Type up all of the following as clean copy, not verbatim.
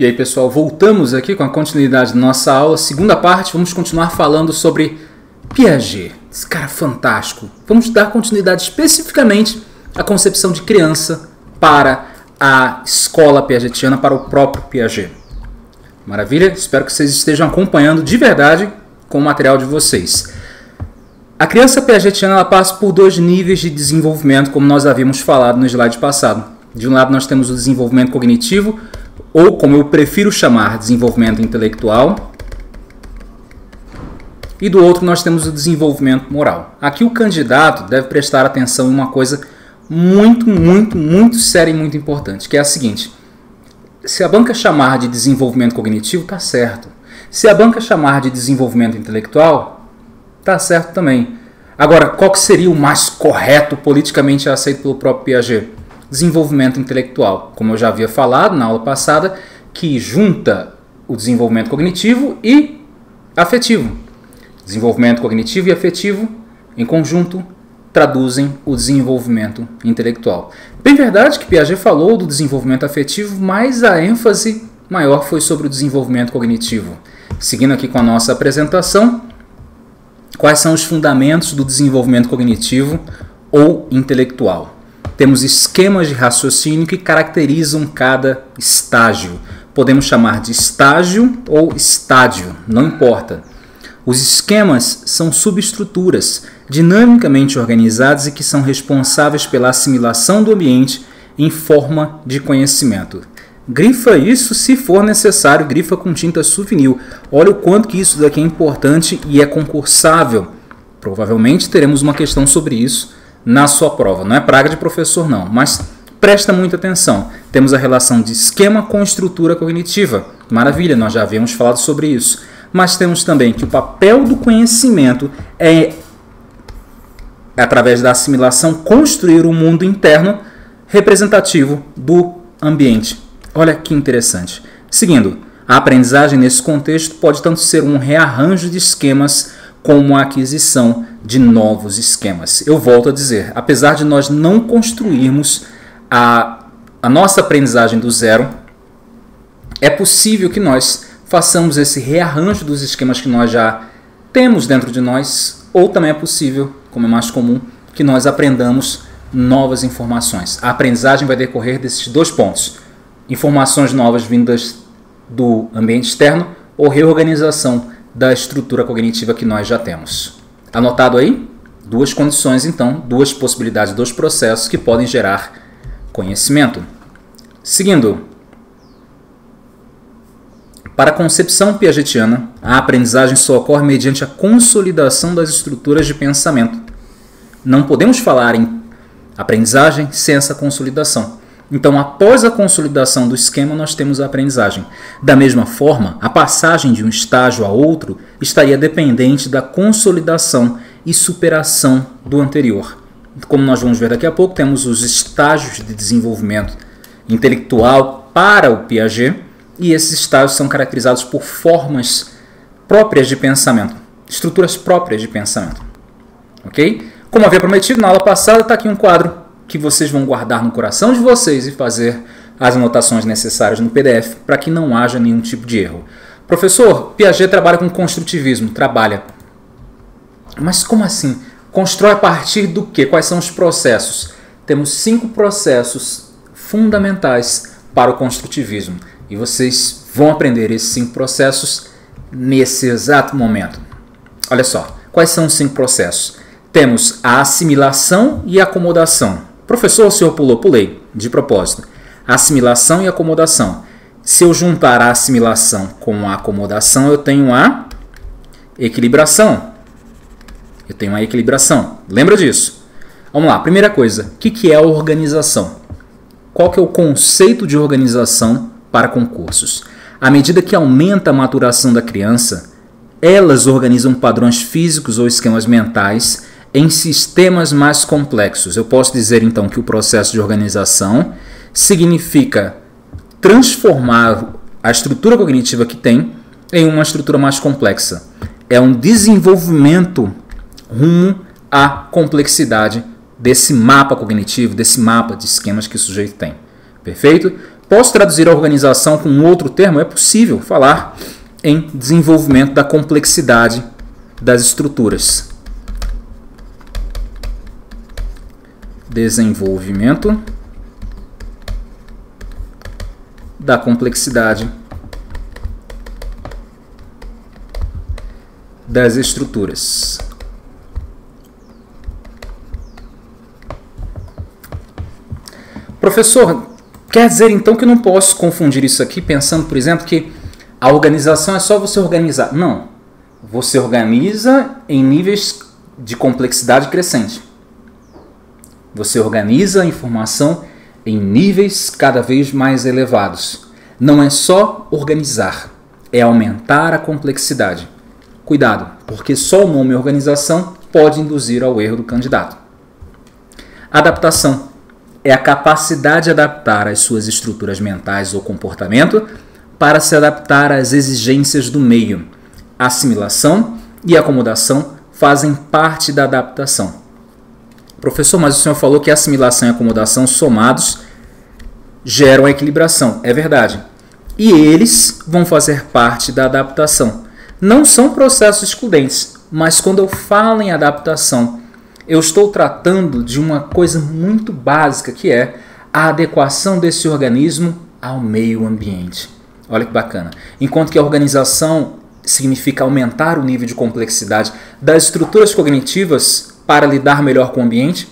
E aí, pessoal, voltamos aqui com a continuidade da nossa aula. Segunda parte, vamos continuar falando sobre Piaget. Esse cara fantástico. Vamos dar continuidade especificamente à concepção de criança para a escola piagetiana, para o próprio Piaget. Maravilha? Espero que vocês estejam acompanhando de verdade com o material de vocês. A criança piagetiana ela passa por dois níveis de desenvolvimento, como nós havíamos falado no slide passado. De um lado nós temos o desenvolvimento cognitivo, ou como eu prefiro chamar, desenvolvimento intelectual. E do outro nós temos o desenvolvimento moral. Aqui o candidato deve prestar atenção em uma coisa muito séria e muito importante, que é a seguinte. Se a banca chamar de desenvolvimento cognitivo, está certo. Se a banca chamar de desenvolvimento intelectual, está certo também. Agora, qual que seria o mais correto, politicamente aceito pelo próprio Piaget? Desenvolvimento intelectual, como eu já havia falado na aula passada, que junta o desenvolvimento cognitivo e afetivo. Desenvolvimento cognitivo e afetivo, em conjunto, traduzem o desenvolvimento intelectual. Bem verdade que Piaget falou do desenvolvimento afetivo, mas a ênfase maior foi sobre o desenvolvimento cognitivo. Seguindo aqui com a nossa apresentação, quais são os fundamentos do desenvolvimento cognitivo ou intelectual? Temos esquemas de raciocínio que caracterizam cada estágio. Podemos chamar de estágio ou estádio, não importa. Os esquemas são subestruturas dinamicamente organizadas e que são responsáveis pela assimilação do ambiente em forma de conhecimento. Grifa isso se for necessário, grifa com tinta Suvinil. Olha o quanto que isso daqui é importante e é concursável. Provavelmente teremos uma questão sobre isso na sua prova. Não é praga de professor não, mas presta muita atenção. Temos a relação de esquema com estrutura cognitiva. Maravilha, nós já havíamos falado sobre isso. Mas temos também que o papel do conhecimento é, através da assimilação, construir um mundo interno representativo do ambiente. Olha que interessante. Seguindo, a aprendizagem nesse contexto pode tanto ser um rearranjo de esquemas como a aquisição de novos esquemas. Eu volto a dizer, apesar de nós não construirmos a nossa aprendizagem do zero, é possível que nós façamos esse rearranjo dos esquemas que nós já temos dentro de nós, ou também é possível, como é mais comum, que nós aprendamos novas informações. A aprendizagem vai decorrer desses dois pontos. Informações novas vindas do ambiente externo ou reorganização da estrutura cognitiva que nós já temos. Anotado aí? Duas condições, então, duas possibilidades, dois processos que podem gerar conhecimento. Seguindo, para a concepção piagetiana, a aprendizagem só ocorre mediante a consolidação das estruturas de pensamento. Não podemos falar em aprendizagem sem essa consolidação. Então, após a consolidação do esquema, nós temos a aprendizagem. Da mesma forma, a passagem de um estágio a outro estaria dependente da consolidação e superação do anterior. Como nós vamos ver daqui a pouco, temos os estágios de desenvolvimento intelectual para o Piaget, e esses estágios são caracterizados por formas próprias de pensamento, estruturas próprias de pensamento. Ok? Como havia prometido na aula passada, está aqui um quadro que vocês vão guardar no coração de vocês e fazer as anotações necessárias no PDF para que não haja nenhum tipo de erro. Professor, Piaget trabalha com construtivismo. Trabalha. Mas como assim? Constrói a partir do quê? Quais são os processos? Temos 5 processos fundamentais para o construtivismo. E vocês vão aprender esses 5 processos nesse exato momento. Olha só, quais são os 5 processos? Temos a assimilação e a acomodação. Professor, o senhor pulou? Pulei, de propósito. Assimilação e acomodação. Se eu juntar a assimilação com a acomodação, eu tenho a equilibração. Lembra disso? Vamos lá, primeira coisa, o que é a organização? Qual que é o conceito de organização para concursos? À medida que aumenta a maturação da criança, elas organizam padrões físicos ou esquemas mentais em sistemas mais complexos. Eu posso dizer então que o processo de organização significa transformar a estrutura cognitiva que tem em uma estrutura mais complexa. É um desenvolvimento rumo à complexidade desse mapa cognitivo, desse mapa de esquemas que o sujeito tem. Perfeito? Posso traduzir a organização com um outro termo? É possível falar em desenvolvimento da complexidade das estruturas. Desenvolvimento da complexidade das estruturas. Professor, quer dizer então que eu não posso confundir isso aqui pensando, por exemplo, que a organização é só você organizar. Não. Você organiza em níveis de complexidade crescente. Você organiza a informação em níveis cada vez mais elevados. Não é só organizar, é aumentar a complexidade. Cuidado, porque só o nome organização pode induzir ao erro do candidato. Adaptação é a capacidade de adaptar as suas estruturas mentais ou comportamento para se adaptar às exigências do meio. Assimilação e acomodação fazem parte da adaptação. Professor, mas o senhor falou que assimilação e acomodação somados geram a equilibração. É verdade. E eles vão fazer parte da adaptação. Não são processos excludentes, mas quando eu falo em adaptação, eu estou tratando de uma coisa muito básica, que é a adequação desse organismo ao meio ambiente. Olha que bacana. Enquanto que a organização significa aumentar o nível de complexidade das estruturas cognitivas para lidar melhor com o ambiente,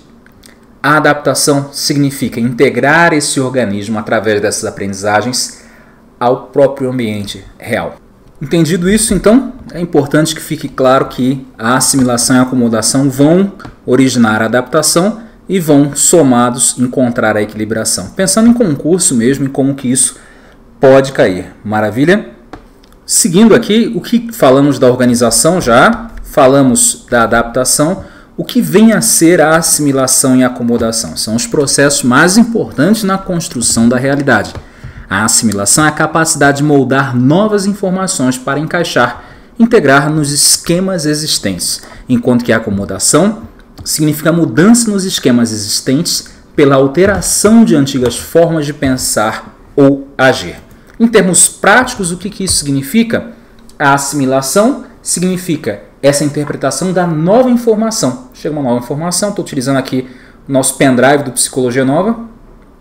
a adaptação significa integrar esse organismo através dessas aprendizagens ao próprio ambiente real. Entendido isso, então, é importante que fique claro que a assimilação e a acomodação vão originar a adaptação e vão, somados, encontrar a equilibração. Pensando em concurso mesmo e como que isso pode cair. Maravilha? Seguindo aqui, o que falamos da organização já, falamos da adaptação, o que vem a ser a assimilação e a acomodação? São os processos mais importantes na construção da realidade. A assimilação é a capacidade de moldar novas informações para encaixar, integrar nos esquemas existentes, enquanto que a acomodação significa mudança nos esquemas existentes pela alteração de antigas formas de pensar ou agir. Em termos práticos, o que isso significa? A assimilação significa essa interpretação da nova informação. Chega uma nova informação, estou utilizando aqui o nosso pendrive do Psicologia Nova.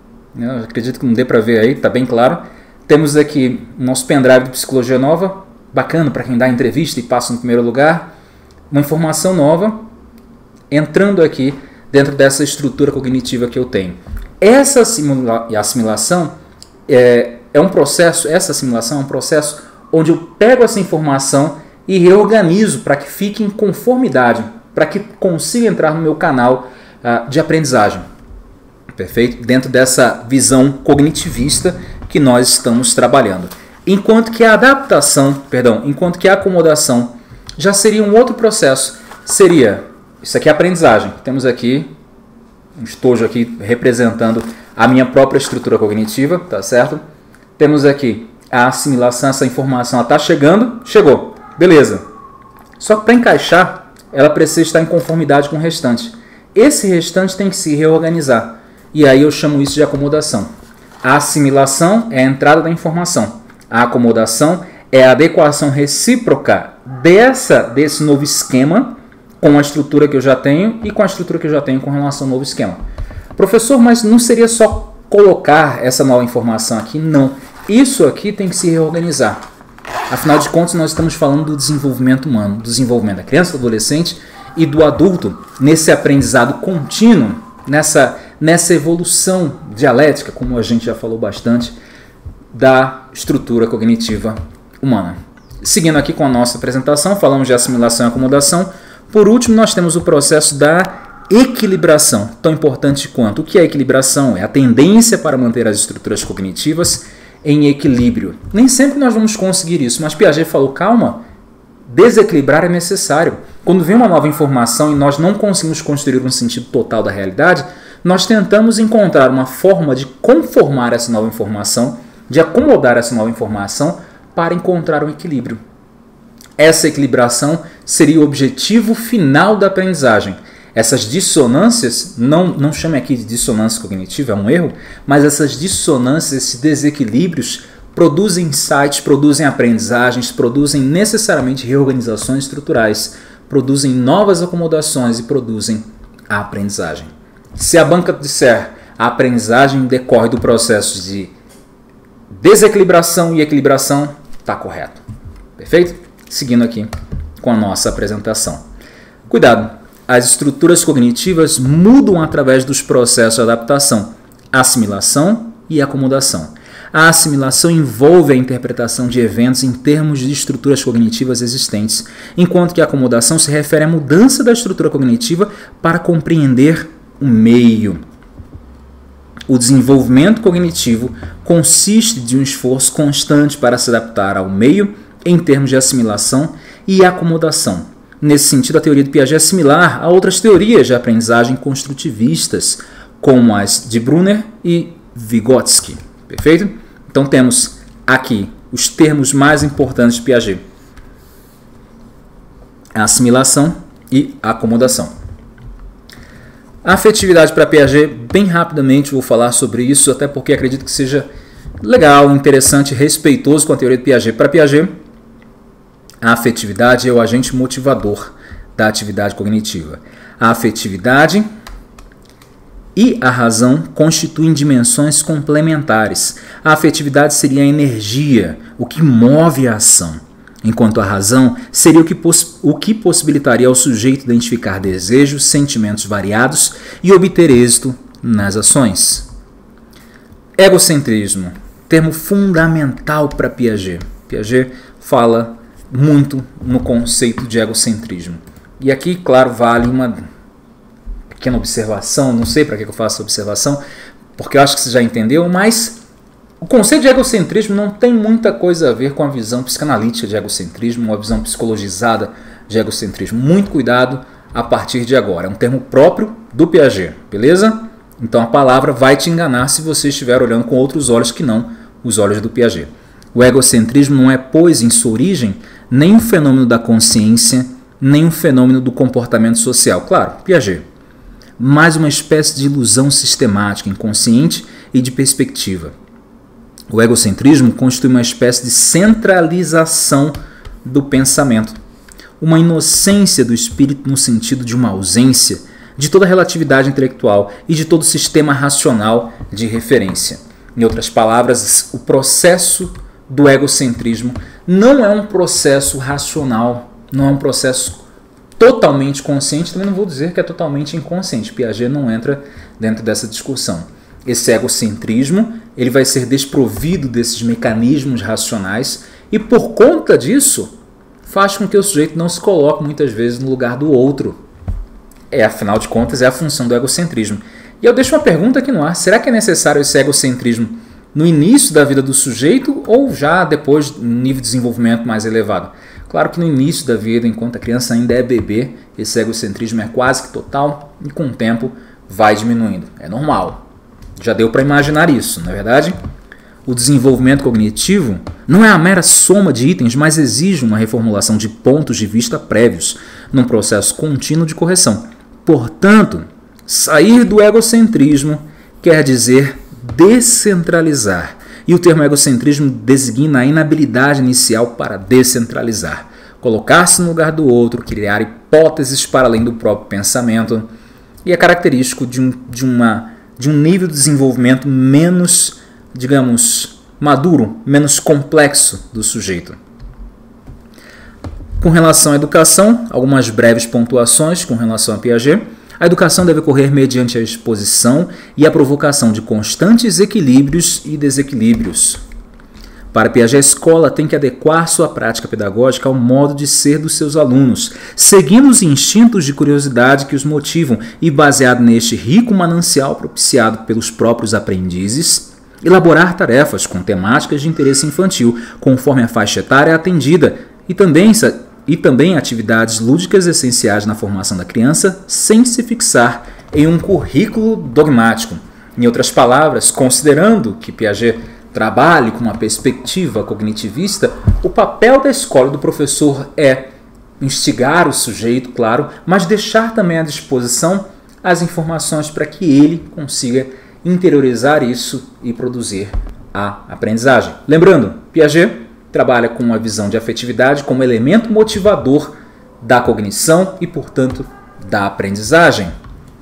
Eu acredito que não dê para ver aí, está bem claro. Temos aqui o nosso pendrive de Psicologia Nova, bacana para quem dá entrevista e passa no primeiro lugar. Uma informação nova entrando aqui dentro dessa estrutura cognitiva que eu tenho. Essa assimilação é um processo, essa assimilação é um processo onde eu pego essa informação e reorganizo para que fique em conformidade, para que consiga entrar no meu canal de aprendizagem. Perfeito? Dentro dessa visão cognitivista que nós estamos trabalhando. Enquanto que a acomodação já seria um outro processo. Seria, isso aqui é aprendizagem. Temos aqui um estojo aqui representando a minha própria estrutura cognitiva, tá certo? Temos aqui a assimilação, essa informação está chegando, chegou, beleza. Só que para encaixar, ela precisa estar em conformidade com o restante. Esse restante tem que se reorganizar. E aí eu chamo isso de acomodação. A assimilação é a entrada da informação. A acomodação é a adequação recíproca desse novo esquema com a estrutura que eu já tenho e com a estrutura que eu já tenho com relação ao novo esquema. Professor, mas não seria só colocar essa nova informação aqui? Não. Isso aqui tem que se reorganizar. Afinal de contas, nós estamos falando do desenvolvimento humano, do desenvolvimento da criança, do adolescente e do adulto, nesse aprendizado contínuo, nessa evolução dialética, como a gente já falou bastante, da estrutura cognitiva humana. Seguindo aqui com a nossa apresentação, falamos de assimilação e acomodação. Por último, nós temos o processo da equilibração, tão importante quanto. O que é equilibração? É a tendência para manter as estruturas cognitivas em equilíbrio. Nem sempre nós vamos conseguir isso, mas Piaget falou, calma, desequilibrar é necessário. Quando vem uma nova informação e nós não conseguimos construir um sentido total da realidade, nós tentamos encontrar uma forma de conformar essa nova informação, de acomodar essa nova informação para encontrar um equilíbrio. Essa equilibração seria o objetivo final da aprendizagem. Essas dissonâncias, não chame aqui de dissonância cognitiva, é um erro, mas essas dissonâncias, esses desequilíbrios produzem insights, produzem aprendizagens, produzem necessariamente reorganizações estruturais, produzem novas acomodações e produzem a aprendizagem. Se a banca disser a aprendizagem decorre do processo de desequilibração e equilibração, está correto. Perfeito? Seguindo aqui com a nossa apresentação. Cuidado, as estruturas cognitivas mudam através dos processos de adaptação, assimilação e acomodação. A assimilação envolve a interpretação de eventos em termos de estruturas cognitivas existentes, enquanto que a acomodação se refere à mudança da estrutura cognitiva para compreender o meio. O desenvolvimento cognitivo consiste de um esforço constante para se adaptar ao meio em termos de assimilação e acomodação. Nesse sentido, a teoria de Piaget é similar a outras teorias de aprendizagem construtivistas, como as de Brunner e Vygotsky. Perfeito? Então temos aqui os termos mais importantes de Piaget: a assimilação e a acomodação. A afetividade para Piaget, bem rapidamente vou falar sobre isso, até porque acredito que seja legal, interessante, respeitoso com a teoria de Piaget. Para Piaget, a afetividade é o agente motivador da atividade cognitiva. A afetividade e a razão constituem dimensões complementares. A afetividade seria a energia, o que move a ação, enquanto a razão seria o que possibilitaria ao sujeito identificar desejos, sentimentos variados e obter êxito nas ações. Egocentrismo, termo fundamental para Piaget. Piaget fala muito no conceito de egocentrismo. E aqui, claro, vale uma pequena observação, não sei para que eu faço essa observação, porque eu acho que você já entendeu, mas o conceito de egocentrismo não tem muita coisa a ver com a visão psicanalítica de egocentrismo, uma visão psicologizada de egocentrismo. Muito cuidado a partir de agora. É um termo próprio do Piaget, beleza? Então a palavra vai te enganar se você estiver olhando com outros olhos que não os olhos do Piaget. O egocentrismo não é, pois, em sua origem, nem um fenômeno da consciência, nem um fenômeno do comportamento social. Claro, Piaget. Mas uma espécie de ilusão sistemática, inconsciente e de perspectiva. O egocentrismo constitui uma espécie de centralização do pensamento, uma inocência do espírito no sentido de uma ausência de toda relatividade intelectual e de todo sistema racional de referência. Em outras palavras, o processo do egocentrismo não é um processo racional, não é um processo totalmente consciente, também não vou dizer que é totalmente inconsciente. Piaget não entra dentro dessa discussão. Esse egocentrismo ele vai ser desprovido desses mecanismos racionais e, por conta disso, faz com que o sujeito não se coloque muitas vezes no lugar do outro. Afinal de contas, é a função do egocentrismo. E eu deixo uma pergunta aqui no ar: será que é necessário esse egocentrismo no início da vida do sujeito ou já depois, no nível de desenvolvimento mais elevado? Claro que no início da vida, enquanto a criança ainda é bebê, esse egocentrismo é quase que total e com o tempo vai diminuindo. É normal. Já deu para imaginar isso, não é verdade? O desenvolvimento cognitivo não é a mera soma de itens, mas exige uma reformulação de pontos de vista prévios, num processo contínuo de correção. Portanto, sair do egocentrismo quer dizer descentralizar. E o termo egocentrismo designa a inabilidade inicial para descentralizar. Colocar-se no lugar do outro, criar hipóteses para além do próprio pensamento. E é característico de um nível de desenvolvimento menos, digamos, maduro, menos complexo do sujeito. Com relação à educação, algumas breves pontuações com relação a Piaget. A educação deve ocorrer mediante a exposição e a provocação de constantes equilíbrios e desequilíbrios. Para Piaget, a escola tem que adequar sua prática pedagógica ao modo de ser dos seus alunos, seguindo os instintos de curiosidade que os motivam e, baseado neste rico manancial propiciado pelos próprios aprendizes, elaborar tarefas com temáticas de interesse infantil, conforme a faixa etária atendida, e também atividades lúdicas essenciais na formação da criança, sem se fixar em um currículo dogmático. Em outras palavras, considerando que Piaget trabalhe com uma perspectiva cognitivista, o papel da escola e do professor é instigar o sujeito, claro, mas deixar também à disposição as informações para que ele consiga interiorizar isso e produzir a aprendizagem. Lembrando, Piaget trabalha com uma visão de afetividade como elemento motivador da cognição e, portanto, da aprendizagem.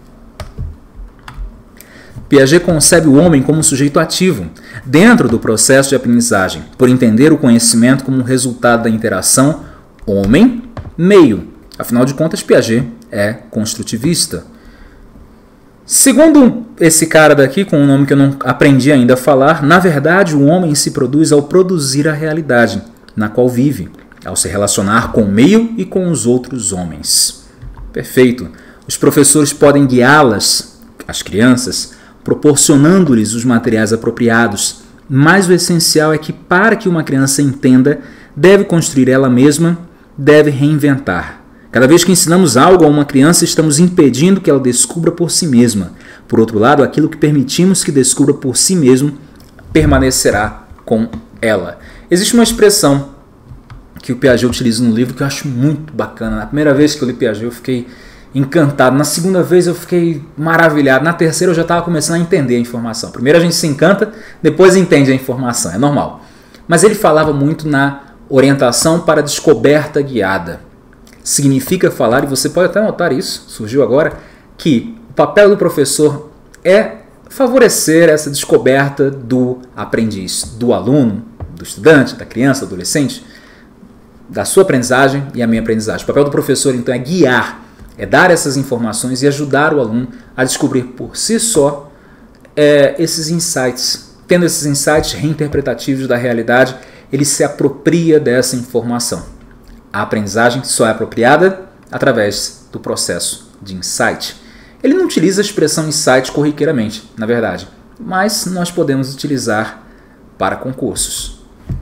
Piaget concebe o homem como um sujeito ativo dentro do processo de aprendizagem, por entender o conhecimento como um resultado da interação homem-meio. Afinal de contas, Piaget é construtivista. Segundo esse cara daqui, com um nome que eu não aprendi ainda a falar, na verdade o homem se produz ao produzir a realidade na qual vive, ao se relacionar com o meio e com os outros homens. Perfeito. Os professores podem guiá-las, as crianças, proporcionando-lhes os materiais apropriados, mas o essencial é que, para que uma criança entenda, deve construir ela mesma, deve reinventar. Cada vez que ensinamos algo a uma criança, estamos impedindo que ela descubra por si mesma. Por outro lado, aquilo que permitimos que descubra por si mesmo permanecerá com ela. Existe uma expressão que o Piaget utiliza no livro que eu acho muito bacana. Na primeira vez que eu li Piaget, eu fiquei encantado. Na segunda vez eu fiquei maravilhado. Na terceira eu já estava começando a entender a informação. Primeiro a gente se encanta, depois entende a informação. É normal. Mas ele falava muito na orientação para a descoberta guiada. Significa falar, e você pode até notar isso, surgiu agora, que o papel do professor é favorecer essa descoberta do aprendiz, do aluno, do estudante, da criança, do adolescente, da sua aprendizagem e a minha aprendizagem. O papel do professor, então, é guiar, é dar essas informações e ajudar o aluno a descobrir por si só esses insights. Tendo esses insights reinterpretativos da realidade, ele se apropria dessa informação. A aprendizagem só é apropriada através do processo de insight. Ele não utiliza a expressão insight corriqueiramente, na verdade, mas nós podemos utilizar para concursos.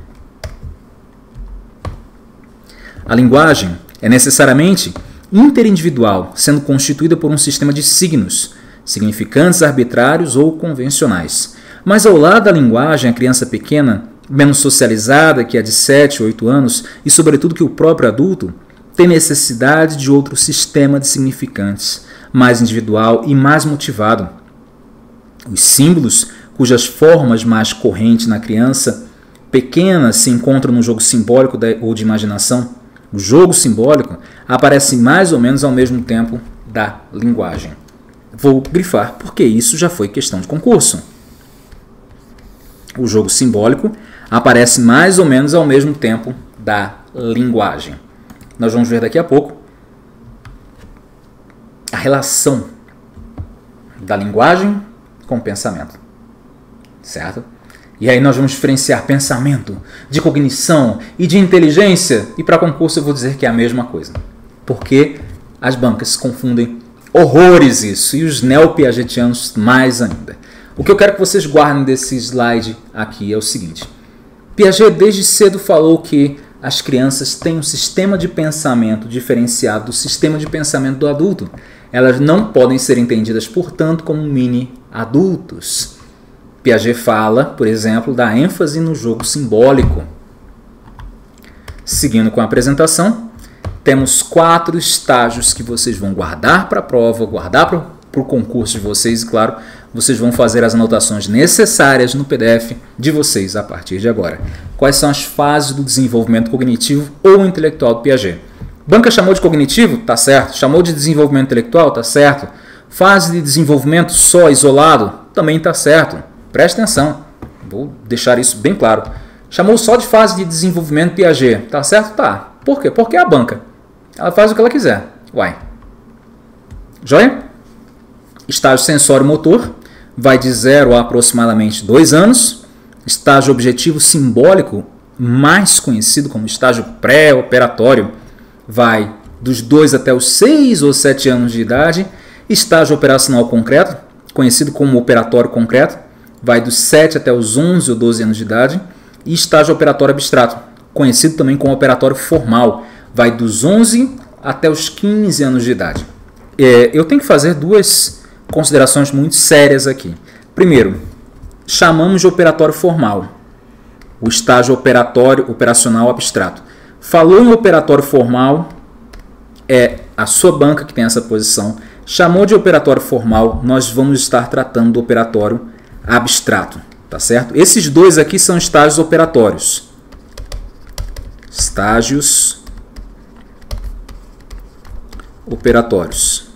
A linguagem é necessariamente interindividual, sendo constituída por um sistema de signos, significantes arbitrários ou convencionais. Mas ao lado da linguagem, a criança pequena, menos socializada que a de 7 ou 8 anos, e sobretudo que o próprio adulto, tem necessidade de outro sistema de significantes, mais individual e mais motivado. Os símbolos, cujas formas mais correntes na criança pequena se encontram no jogo simbólico ou de imaginação, o jogo simbólico aparece mais ou menos ao mesmo tempo da linguagem. Vou grifar porque isso já foi questão de concurso. O jogo simbólico aparece mais ou menos ao mesmo tempo da linguagem. Nós vamos ver daqui a pouco a relação da linguagem com o pensamento, certo? E aí nós vamos diferenciar pensamento de cognição e de inteligência, e para concurso eu vou dizer que é a mesma coisa, porque as bancas confundem horrores isso, e os neopiagetianos mais ainda. O que eu quero que vocês guardem desse slide aqui é o seguinte: Piaget desde cedo falou que as crianças têm um sistema de pensamento diferenciado do sistema de pensamento do adulto. Elas não podem ser entendidas, portanto, como mini-adultos. Piaget fala, por exemplo, da ênfase no jogo simbólico. Seguindo com a apresentação, temos 4 estágios que vocês vão guardar para a prova, guardar para o concurso de vocês, e claro, vocês vão fazer as anotações necessárias no PDF de vocês a partir de agora. Quais são as fases do desenvolvimento cognitivo ou intelectual do Piaget? Banca chamou de cognitivo? Tá certo. Chamou de desenvolvimento intelectual? Tá certo. Fase de desenvolvimento só, isolado? Também tá certo. Preste atenção, vou deixar isso bem claro. Chamou só de fase de desenvolvimento Piaget? Tá certo? Tá. Por quê? Porque é a banca. Ela faz o que ela quiser. Uai. Joia? Estágio sensório-motor vai de 0 a aproximadamente 2 anos. Estágio objetivo simbólico, mais conhecido como estágio pré-operatório, vai dos 2 até os 6 ou 7 anos de idade. Estágio operacional concreto, conhecido como operatório concreto, vai dos 7 até os 11 ou 12 anos de idade. E estágio operatório abstrato, conhecido também como operatório formal, vai dos 11 até os 15 anos de idade. Eu tenho que fazer 2 considerações muito sérias aqui. Primeiro, chamamos de operatório formal o estágio operacional abstrato. Falou em operatório formal, é a sua banca que tem essa posição. Chamou de operatório formal, nós vamos estar tratando do operatório abstrato, tá certo? Esses dois aqui são estágios operatórios. Estágios operatórios.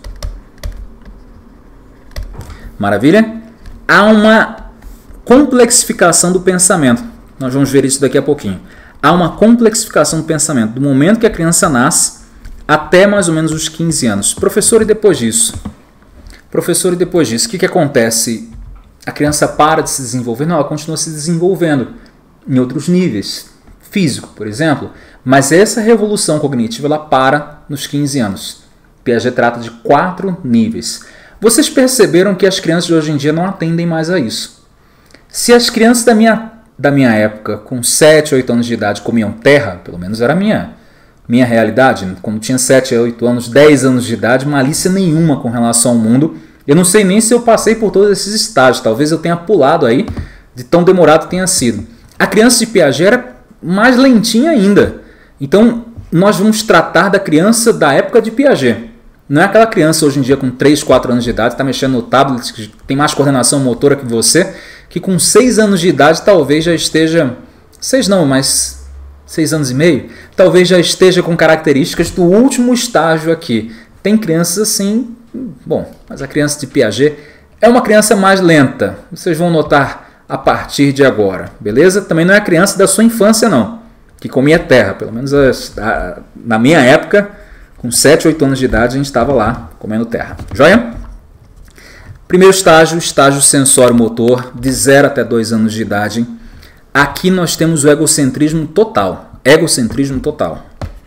Maravilha? Há uma complexificação do pensamento. Nós vamos ver isso daqui a pouquinho. Há uma complexificação do pensamento do momento que a criança nasce até mais ou menos os 15 anos. Professor, e depois disso? Professor, e depois disso? O que acontece? A criança para de se desenvolver? Não, ela continua se desenvolvendo em outros níveis. Físico, por exemplo. Mas essa revolução cognitiva ela para nos 15 anos. Piaget trata de 4 níveis. Vocês perceberam que as crianças de hoje em dia não atendem mais a isso. Se as crianças da minha época, com 7, 8 anos de idade, comiam terra, pelo menos era a minha realidade, quando tinha 7, 8 anos, 10 anos de idade, malícia nenhuma com relação ao mundo. Eu não sei nem se eu passei por todos esses estágios, talvez eu tenha pulado aí, de tão demorado que tenha sido. A criança de Piaget era mais lentinha ainda. Então, nós vamos tratar da criança da época de Piaget. Não é aquela criança hoje em dia com 3, 4 anos de idade, está mexendo no tablet, que tem mais coordenação motora que você, que com 6 anos de idade talvez já esteja... 6 não, mas 6 anos e meio, talvez já esteja com características do último estágio aqui. Tem crianças assim... Bom, mas a criança de Piaget é uma criança mais lenta. Vocês vão notar a partir de agora, beleza? Também não é a criança da sua infância, não, que comia terra. Pelo menos na minha época... Com 7, 8 anos de idade, a gente estava lá comendo terra. Joia? Primeiro estágio, estágio sensório-motor, de 0 até 2 anos de idade. Aqui nós temos o egocentrismo total. Egocentrismo total.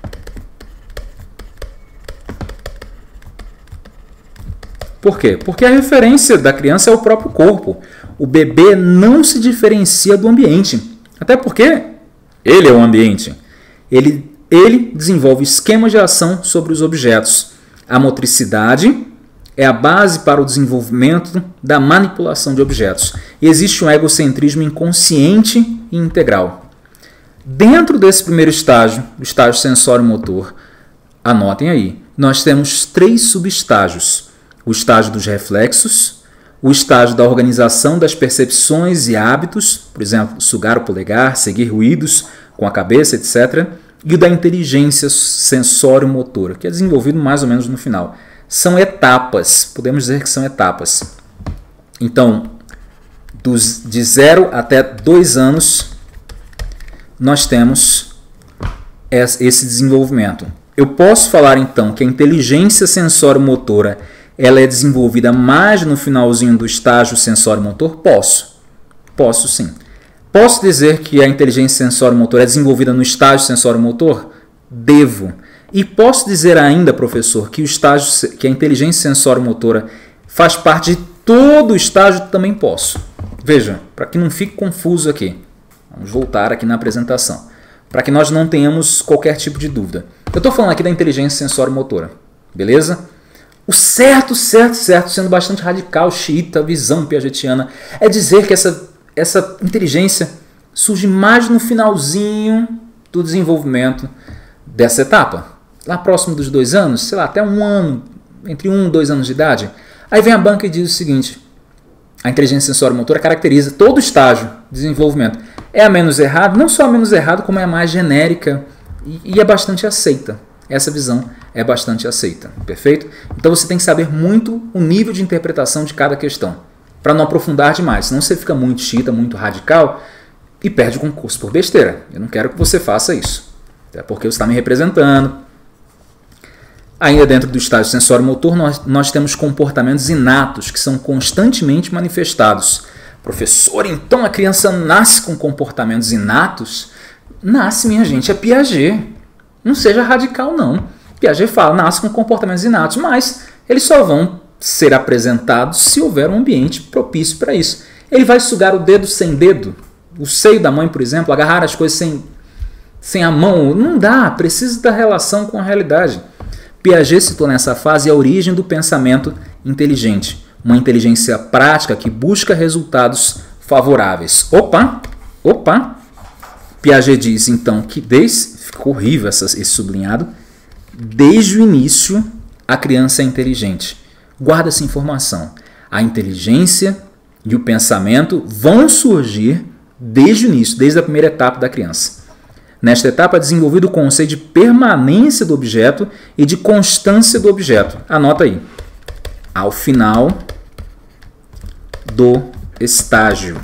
Por quê? Porque a referência da criança é o próprio corpo. O bebê não se diferencia do ambiente. Até porque ele é o ambiente. Ele desenvolve esquemas de ação sobre os objetos. A motricidade é a base para o desenvolvimento da manipulação de objetos. E existe um egocentrismo inconsciente e integral. Dentro desse primeiro estágio, o estágio sensório-motor, anotem aí, nós temos 3 subestágios. O estágio dos reflexos, o estágio da organização das percepções e hábitos, por exemplo, sugar o polegar, seguir ruídos com a cabeça, etc., e o da inteligência sensório-motora, que é desenvolvido mais ou menos no final. São etapas, podemos dizer que são etapas. Então, de 0 até 2 anos, nós temos esse desenvolvimento. Eu posso falar, então, que a inteligência sensório-motora ela é desenvolvida mais no finalzinho do estágio sensório-motor? Posso. Posso sim. Posso dizer que a inteligência sensório-motor é desenvolvida no estágio sensório-motor? Devo. E posso dizer ainda, professor, que a inteligência sensório-motora faz parte de todo o estágio? Também posso. Veja, para que não fique confuso aqui. Vamos voltar aqui na apresentação. Para que nós não tenhamos qualquer tipo de dúvida. Eu estou falando aqui da inteligência sensório-motora. Beleza? O certo, sendo bastante radical, xiita, visão piagetiana, é dizer que essa inteligência surge mais no finalzinho do desenvolvimento dessa etapa. Lá próximo dos 2 anos, sei lá, até 1 ano, entre 1 e 2 anos de idade. Aí vem a banca e diz o seguinte: a inteligência sensório-motora caracteriza todo o estágio de desenvolvimento. É a menos errada, não só a menos errada, como é a mais genérica e é bastante aceita. Essa visão é bastante aceita, perfeito? Então você tem que saber muito o nível de interpretação de cada questão, para não aprofundar demais, senão você fica muito xiita, muito radical e perde o concurso por besteira. Eu não quero que você faça isso, até porque você está me representando. Ainda dentro do estágio sensório-motor, nós temos comportamentos inatos que são constantemente manifestados. Professor, então a criança nasce com comportamentos inatos? Nasce, minha gente, é Piaget. Não seja radical, não. Piaget fala, nasce com comportamentos inatos, mas eles só vão ser apresentados se houver um ambiente propício para isso. Ele vai sugar o dedo sem dedo, o seio da mãe, por exemplo, agarrar as coisas sem a mão. Não dá, precisa da relação com a realidade. Piaget citou nessa fase a origem do pensamento inteligente, uma inteligência prática que busca resultados favoráveis. Opa! Piaget diz então que ficou horrível esse sublinhado, desde o início, a criança é inteligente. Guarda essa informação. A inteligência e o pensamento vão surgir desde o início, desde a primeira etapa da criança. Nesta etapa é desenvolvido o conceito de permanência do objeto e de constância do objeto. Anota aí. Ao final do estágio.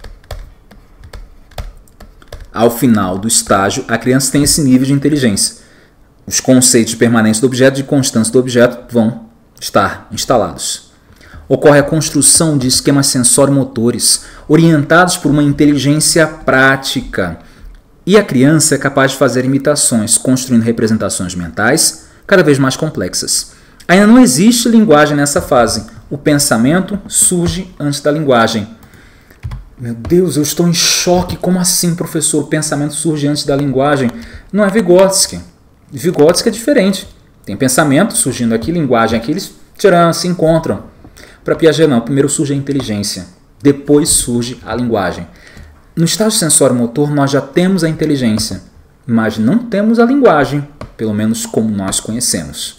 Ao final do estágio, a criança tem esse nível de inteligência. Os conceitos de permanência do objeto e de constância do objeto vão estar instalados. Ocorre a construção de esquemas sensório-motores orientados por uma inteligência prática. E a criança é capaz de fazer imitações, construindo representações mentais cada vez mais complexas. Ainda não existe linguagem nessa fase. O pensamento surge antes da linguagem. Meu Deus, eu estou em choque. Como assim, professor? O pensamento surge antes da linguagem? Não é Vygotsky. Vygotsky é diferente. Tem pensamento surgindo aqui, linguagem aqui, eles se encontram. Para Piaget não, primeiro surge a inteligência, depois surge a linguagem. No estágio sensório-motor nós já temos a inteligência, mas não temos a linguagem, pelo menos como nós conhecemos.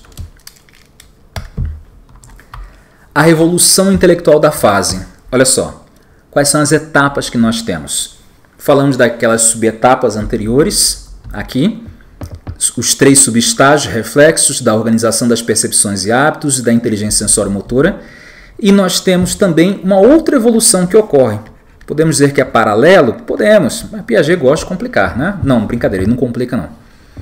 A revolução intelectual da fase. Olha só, quais são as etapas que nós temos? Falamos daquelas subetapas anteriores, aqui, os 3 subestágios reflexos da organização das percepções e hábitos e da inteligência sensório-motora. E nós temos também uma outra evolução que ocorre. Podemos dizer que é paralelo? Podemos, mas Piaget gosta de complicar, né? Não, brincadeira, ele não complica não.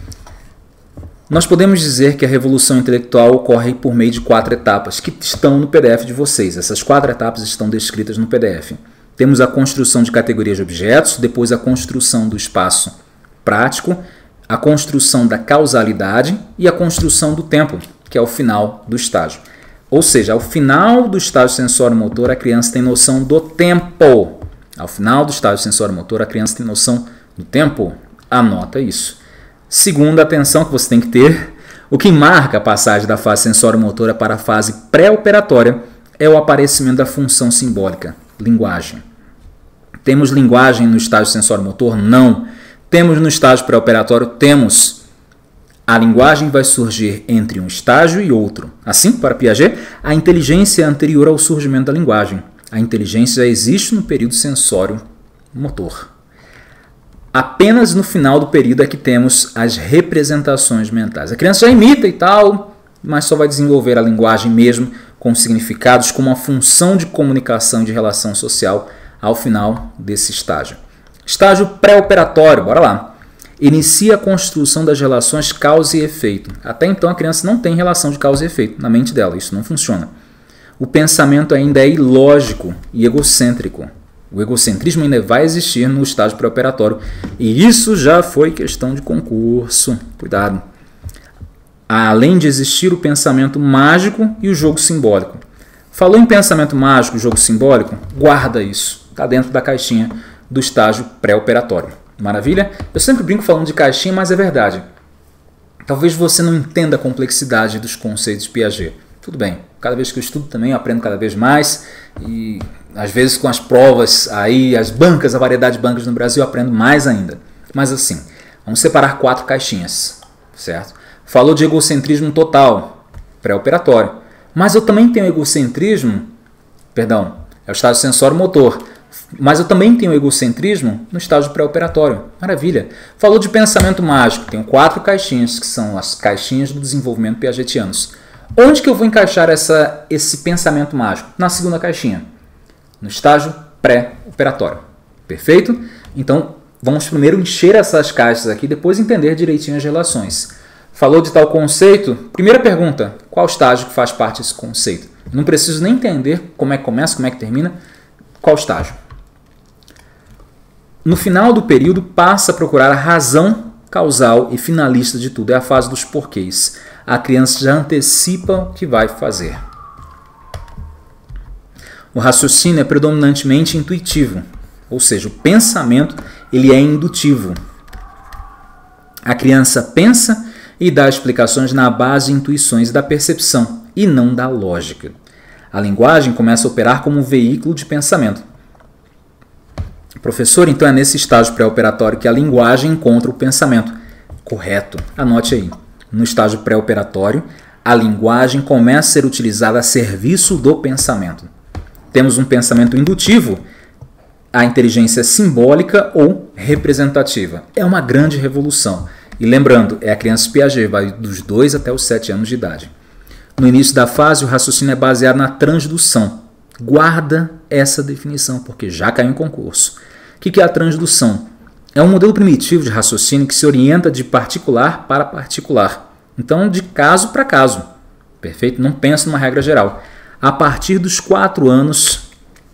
Nós podemos dizer que a revolução intelectual ocorre por meio de 4 etapas que estão no PDF de vocês. Essas 4 etapas estão descritas no PDF. Temos a construção de categorias de objetos, depois a construção do espaço prático, a construção da causalidade e a construção do tempo, que é o final do estágio. Ou seja, ao final do estágio sensório-motor, a criança tem noção do tempo. Ao final do estágio sensório-motor, a criança tem noção do tempo. Anota isso. Segunda atenção que você tem que ter, o que marca a passagem da fase sensório-motora para a fase pré-operatória é o aparecimento da função simbólica, linguagem. Temos linguagem no estágio sensório-motor? Não. Temos no estágio pré-operatório? Temos. A linguagem vai surgir entre um estágio e outro. Assim, para Piaget, a inteligência é anterior ao surgimento da linguagem. A inteligência já existe no período sensório-motor. Apenas no final do período é que temos as representações mentais. A criança já imita e tal, mas só vai desenvolver a linguagem mesmo com significados como uma função de comunicação e de relação social ao final desse estágio. Estágio pré-operatório, bora lá. Inicia a construção das relações causa e efeito. Até então a criança não tem relação de causa e efeito na mente dela, isso não funciona. O pensamento ainda é ilógico e egocêntrico. O egocentrismo ainda vai existir no estágio pré-operatório. E isso já foi questão de concurso. Cuidado. Além de existir o pensamento mágico e o jogo simbólico. Falou em pensamento mágico e jogo simbólico? Guarda isso. Está dentro da caixinha do estágio pré-operatório. Maravilha? Eu sempre brinco falando de caixinha, mas é verdade. Talvez você não entenda a complexidade dos conceitos de Piaget. Tudo bem. Cada vez que eu estudo também eu aprendo cada vez mais. E às vezes com as provas aí, as bancas, a variedade de bancas no Brasil, eu aprendo mais ainda. Mas assim, vamos separar 4 caixinhas, certo? Falou de egocentrismo total, pré-operatório. Mas eu também tenho egocentrismo, perdão, é o estágio sensório-motor. Mas eu também tenho egocentrismo no estágio pré-operatório. Maravilha. Falou de pensamento mágico. Tenho 4 caixinhas, que são as caixinhas do desenvolvimento piagetianos. Onde que eu vou encaixar esse pensamento mágico? Na segunda caixinha. No estágio pré-operatório. Perfeito? Então, vamos primeiro encher essas caixas aqui, depois entender direitinho as relações. Falou de tal conceito? Primeira pergunta. Qual estágio que faz parte desse conceito? Não preciso nem entender como é que começa, como é que termina. Qual estágio? No final do período, passa a procurar a razão causal e finalista de tudo. É a fase dos porquês. A criança já antecipa o que vai fazer. O raciocínio é predominantemente intuitivo, ou seja, o pensamento ele é indutivo. A criança pensa e dá explicações na base de intuições e da percepção, e não da lógica. A linguagem começa a operar como um veículo de pensamento. Professor, então é nesse estágio pré-operatório que a linguagem encontra o pensamento. Correto, anote aí. No estágio pré-operatório, a linguagem começa a ser utilizada a serviço do pensamento. Temos um pensamento indutivo, a inteligência simbólica ou representativa. É uma grande revolução. E lembrando, é a criança Piaget, vai dos 2 até os 7 anos de idade. No início da fase, o raciocínio é baseado na transdução. Guarda essa definição, porque já caiu em concurso. O que é a transdução? É um modelo primitivo de raciocínio que se orienta de particular para particular. Então, de caso para caso. Perfeito? Não pensa numa regra geral. A partir dos 4 anos,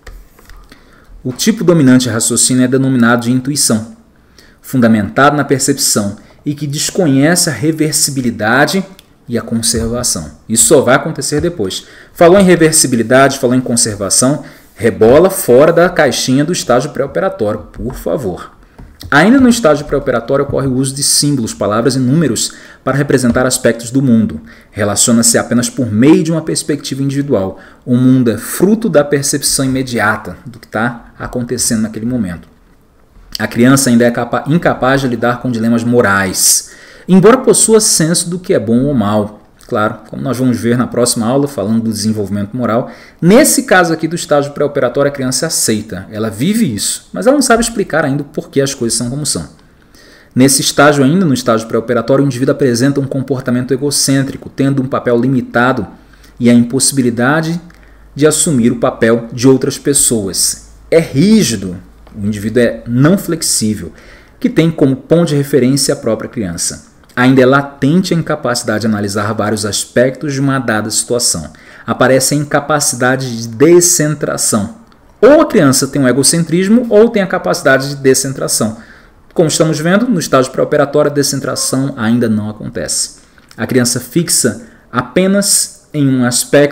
o tipo dominante de raciocínio é denominado de intuição, fundamentado na percepção e que desconhece a reversibilidade e a conservação. Isso só vai acontecer depois. Falou em reversibilidade, falou em conservação, rebola fora da caixinha do estágio pré-operatório, por favor. Ainda no estágio pré-operatório ocorre o uso de símbolos, palavras e números para representar aspectos do mundo. Relaciona-se apenas por meio de uma perspectiva individual. O mundo é fruto da percepção imediata do que está acontecendo naquele momento. A criança ainda é incapaz de lidar com dilemas morais, embora possua senso do que é bom ou mal. Claro, como nós vamos ver na próxima aula, falando do desenvolvimento moral, nesse caso aqui do estágio pré-operatório, a criança aceita, ela vive isso, mas ela não sabe explicar ainda por que as coisas são como são. Nesse estágio ainda, no estágio pré-operatório, o indivíduo apresenta um comportamento egocêntrico, tendo um papel limitado e a impossibilidade de assumir o papel de outras pessoas. É rígido, o indivíduo é não flexível, que tem como ponto de referência a própria criança. Ainda é latente a incapacidade de analisar vários aspectos de uma dada situação. Aparece a incapacidade de descentração. Ou a criança tem um egocentrismo ou tem a capacidade de descentração. Como estamos vendo, no estágio pré-operatório, a descentração ainda não acontece. A criança fixa apenas em um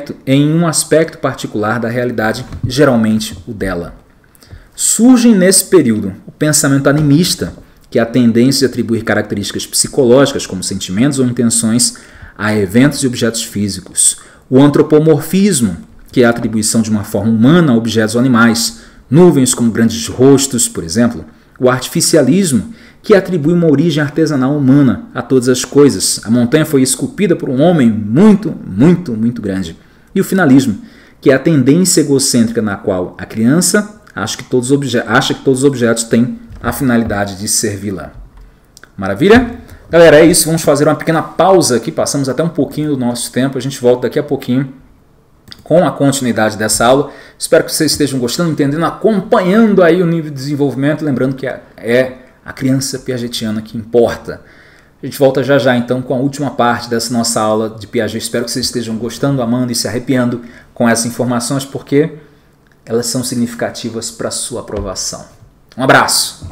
aspecto particular da realidade, geralmente o dela. Surge nesse período o pensamento animista, que é a tendência de atribuir características psicológicas, como sentimentos ou intenções, a eventos e objetos físicos. O antropomorfismo, que é a atribuição de uma forma humana a objetos ou animais, nuvens como grandes rostos, por exemplo. O artificialismo, que atribui uma origem artesanal humana a todas as coisas. A montanha foi esculpida por um homem muito, muito, muito grande. E o finalismo, que é a tendência egocêntrica na qual a criança acha que todos os objetos têm a finalidade de servi-la. Maravilha? Galera, é isso. Vamos fazer uma pequena pausa aqui. Passamos até um pouquinho do nosso tempo. A gente volta daqui a pouquinho com a continuidade dessa aula. Espero que vocês estejam gostando, entendendo, acompanhando aí o nível de desenvolvimento. Lembrando que é a criança piagetiana que importa. A gente volta já já então com a última parte dessa nossa aula de Piaget. Espero que vocês estejam gostando, amando e se arrepiando com essas informações, porque elas são significativas para a sua aprovação. Um abraço!